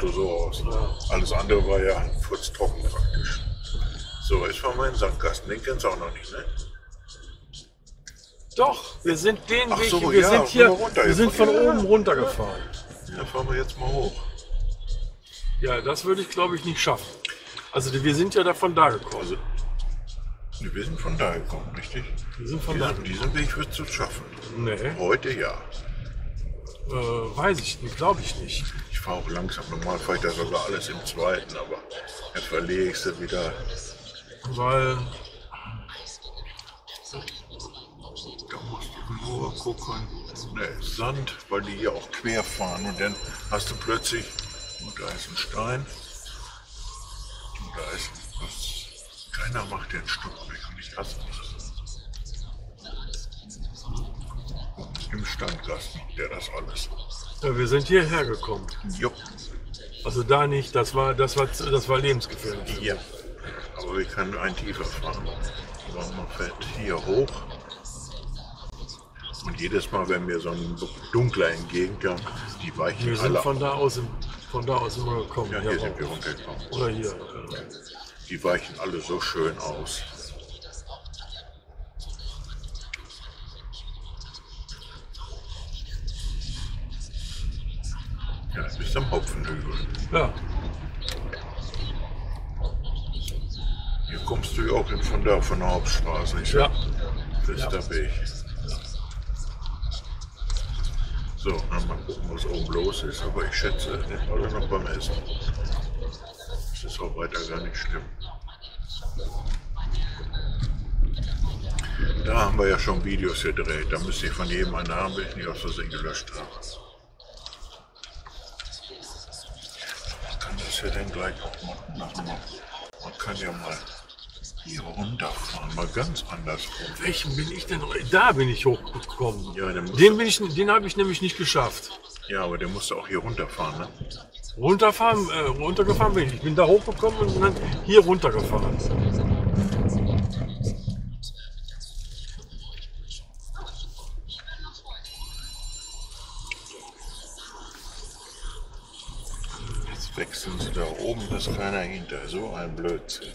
Auto so aus. Alles andere war ja furztrocken praktisch. So, jetzt fahren wir in den Sandkasten. Den kennst du auch noch nicht, ne? Doch, wir sind den Ach Weg, so, wir ja, sind hier, runter wir sind jetzt. von oben runtergefahren. Ja, fahren wir jetzt mal hoch. Ja, das würde ich glaube ich nicht schaffen. Also wir sind ja davon da gekommen. Also, wir sind von da gekommen, richtig? Wir sind von da. Diesen Weg wirst du schaffen. Nee, Heute ja. weiß ich nicht, glaube ich nicht. Ich fahre auch langsam. Normal fahre ich da sogar alles im zweiten, aber jetzt verlege ich sie wieder. Weil, Da musst du nur gucken. Ne, Sand, weil die hier auch quer fahren. Und dann hast du plötzlich, und da ist ein Stein. Und da ist was. Keiner macht den Stück weg und ich hasse das. Im Standkasten, der das alles. ja, wir sind hierher gekommen. Jupp. Also da nicht, das war lebensgefährlich. Ja. Aber wir können einen tiefer fahren. Man fährt hier hoch. Und jedes Mal, wenn mir so ein dunkler entgegenkommt, die weichen Wir sind alle. von da aus immer gekommen. Ja, hier sind wir runtergekommen. Oder hier. Die weichen alle so schön aus. Ja, du bist am Hopfenhügel. Ja, Hier kommst du ja auch von der Hauptstraße. ja. Fester Weg. So, dann mal gucken, was oben los ist. Aber ich schätze, wir sind alle noch beim Essen. Das ist auch weiter gar nicht schlimm. Da haben wir ja schon Videos gedreht. Da müsste ich von jedem einen haben, wenn ich nicht aus Versehen gelöscht habe. Man kann das ja dann gleich auch machen. Man kann ja mal hier runterfahren, mal ganz andersrum. Welchen bin ich denn? Da bin ich hochgekommen. Ja, dann musst Den habe ich nämlich nicht geschafft. ja, aber der musste auch hier runterfahren, ne? Runtergefahren bin ich. Ich bin da hochgekommen und bin dann hier runtergefahren. Jetzt wechseln sie da oben, da ist keiner hinter. So ein Blödsinn.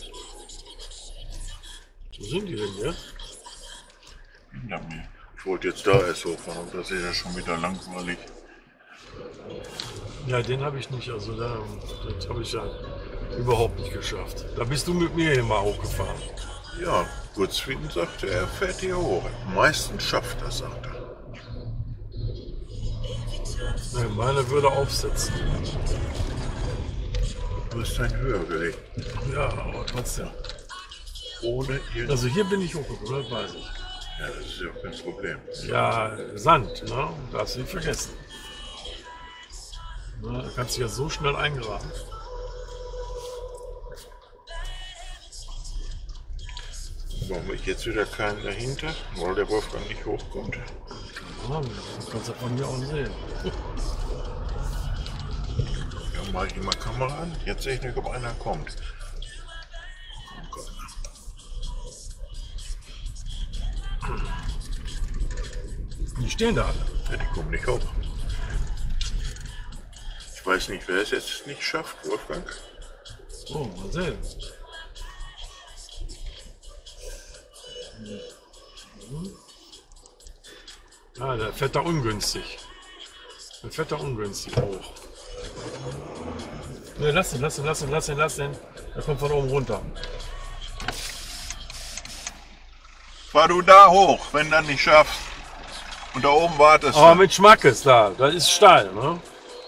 Wo sind die denn jetzt? Hinter mir. Ich wollte jetzt da erst hochfahren, aber das ist ja schon wieder langweilig. Ja, den habe ich nicht. Also das habe ich ja überhaupt nicht geschafft. Da bist du mit mir hier mal hochgefahren. Ja, Gutzfrieden sagte, er fährt hier hoch. Meistens schafft er, sagt er. Nee, meine würde aufsetzen. Du hast einen höher gelegt. Ja, aber trotzdem. Ohne irgendwas. Also hier bin ich hochgekommen, das weiß ich. Ja, das ist ja kein Problem. Ja, Sand, ne? Darfst du nicht vergessen. Ne, da kannst du ja so schnell eingeraten. Warum ich jetzt wieder keinen dahinter? Weil der Wolfgang nicht hochkommt. Ja, das kannst du von mir auch sehen. Ja, mach ich mal Kamera an. Jetzt sehe ich nicht, ob einer kommt. Oh Gott. Die stehen da alle. Ja, die kommen nicht hoch. Ich weiß nicht, wer es jetzt nicht schafft, Wolfgang. So, mal sehen. Ah, der fährt da ungünstig. Der fährt da ungünstig hoch. Ne, lass den. Der kommt von oben runter. Fahr du da hoch, wenn du das nicht schaffst. Und da oben wartest Aber du. mit Schmackes da, das ist steil, ne?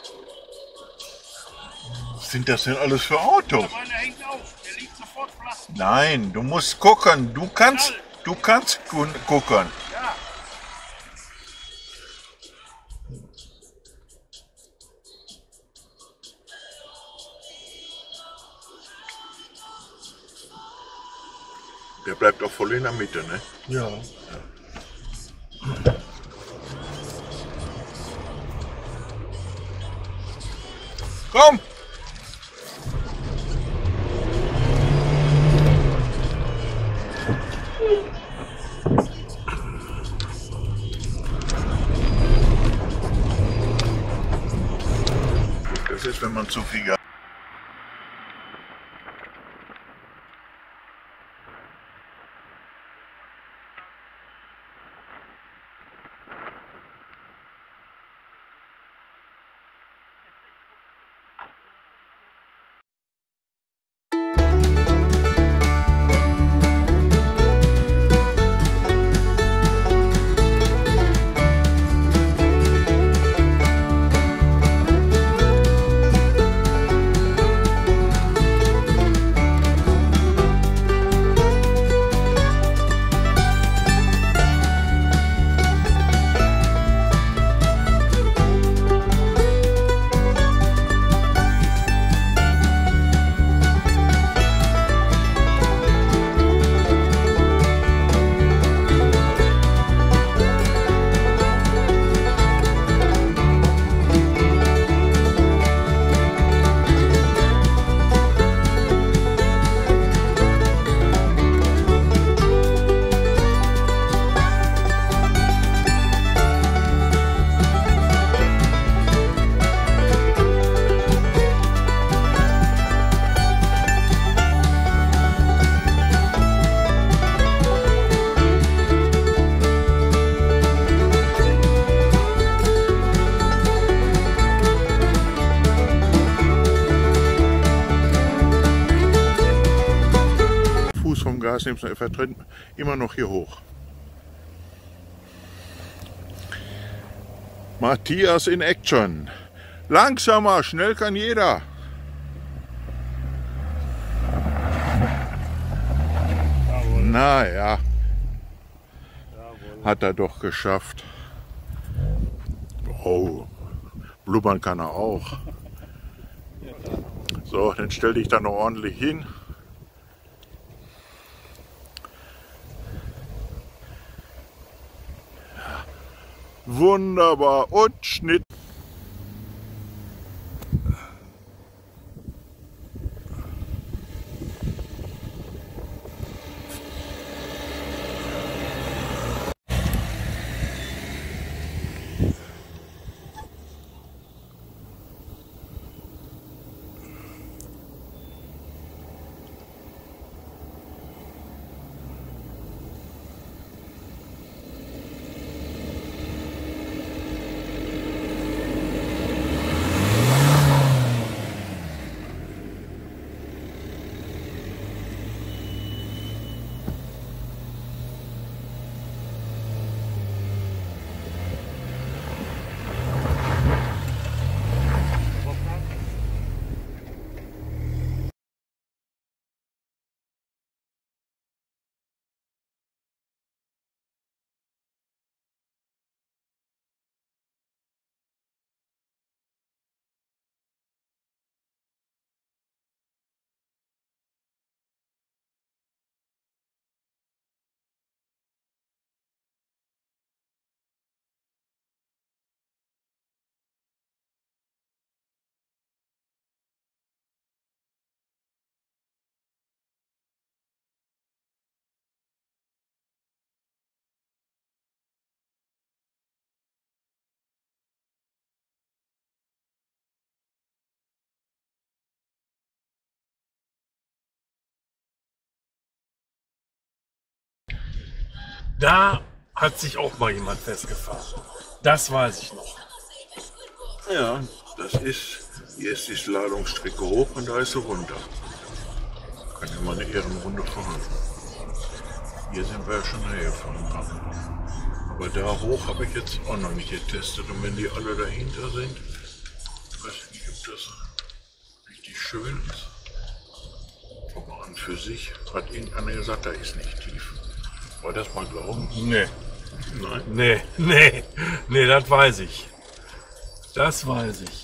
Was sind das denn alles für Autos? Meiner hängt auf, der liegt sofort flach. Nein, du musst gucken. Du kannst gucken. Ja, Der bleibt auch voll in der Mitte, ne? Ja. Komm! Das ist ist, wenn man zu viel Gas. Vom Gas nimmst, er vertritt immer noch hier hoch. Matthias in Action. Langsamer, schnell kann jeder. Naja, hat er doch geschafft. Oh, blubbern kann er auch. So, dann stell dich da noch ordentlich hin. Wunderbar und Schnitt. Da hat sich auch mal jemand festgefahren. Das weiß ich noch. Ja, das ist, hier ist die Slalomstrecke hoch und da ist sie runter. Kann ja mal eine Ehrenrunde fahren. Hier sind wir ja schon näher gefahren. Aber da hoch habe ich jetzt auch noch nicht getestet. Und wenn die alle dahinter sind, ich weiß nicht, ob das richtig schön ist. Aber an für sich hat irgendeiner gesagt, da ist nicht tief. Wollt ihr das mal glauben? Nee. Nein? Nee, das weiß ich. Das weiß ich.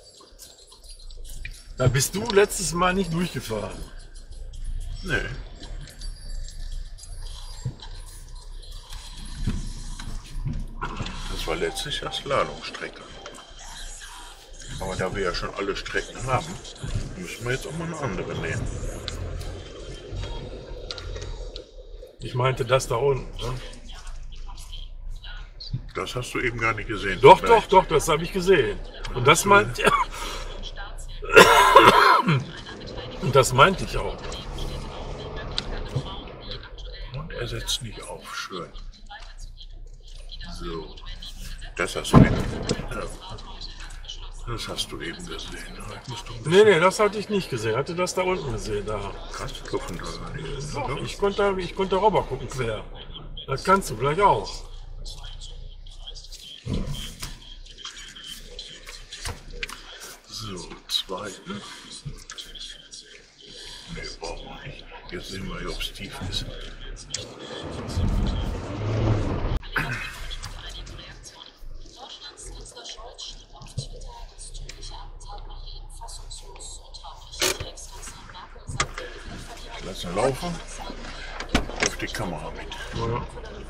Da bist du letztes Mal nicht durchgefahren. Nee. Das war letztes Jahr Slalomstrecke. Aber da wir ja schon alle Strecken haben, müssen wir jetzt auch mal eine andere nehmen. Ich meinte das da unten. Ne? Das hast du eben gar nicht gesehen. Doch, das habe ich gesehen. Und das meint, Und das meinte ich auch. Und er setzt nicht auf. Schön. So. Das hast du eben. Ja. Das hast du eben gesehen. Nee, das hatte ich nicht gesehen. Hatte das da unten gesehen. Da. Kannst du gucken da nicht. Doch, ich konnte rüber gucken quer. Das kannst du gleich auch. So, zweite. Nee, brauchen wir nicht. Jetzt sehen wir, ob es tief ist. Lassen laufen. Auf die Kamera mit. Ja.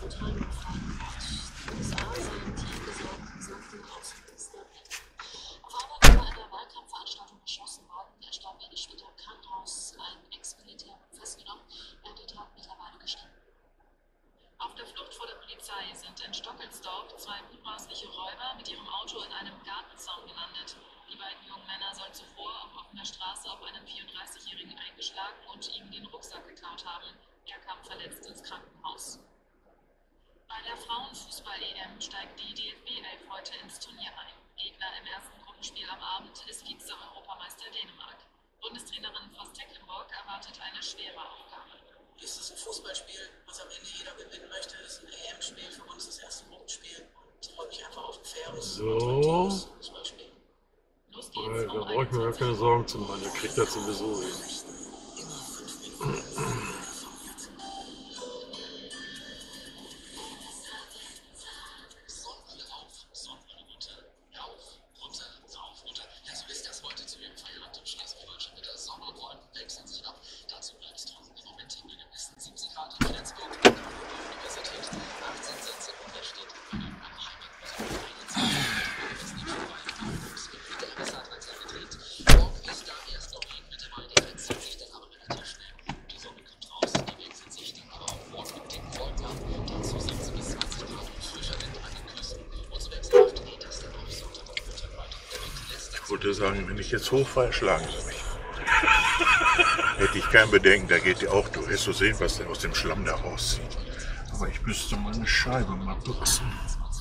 Auf der Flucht vor der Polizei sind in Stockelsdorf 2 mutmaßliche Räuber mit ihrem Auto in einem Gartenzaun gelandet. Die beiden jungen Männer sollen zuvor auf offener Straße auf einen 34-Jährigen eingeschlagen und ihm den Rucksack geklaut haben. Er kam verletzt ins Krankenhaus. Bei der Frauenfußball-EM steigt die DFB-11 heute ins Turnier ein. Gegner im ersten Gruppenspiel am Abend ist Vize-Europameister Dänemark. Bundestrainerin Vos Tecklenburg erwartet eine schwere Aufgabe. Es ist ein Fußballspiel, was am Ende jeder gewinnen möchte. Es ist ein EM-Spiel, für uns das erste Gruppenspiel. Ich freue mich einfach auf ein faires So. Fußballspiel. Los geht's. Da brauche ich mir gar keine Sorgen zu machen. Der kriegt das sowieso hin. Ich würde sagen, wenn ich jetzt hochfahre, schlagen sie mich. Hätte ich kein Bedenken, da geht ihr auch durch. Erst so sehen, was der aus dem Schlamm da rauszieht. Aber ich müsste meine Scheibe mal putzen.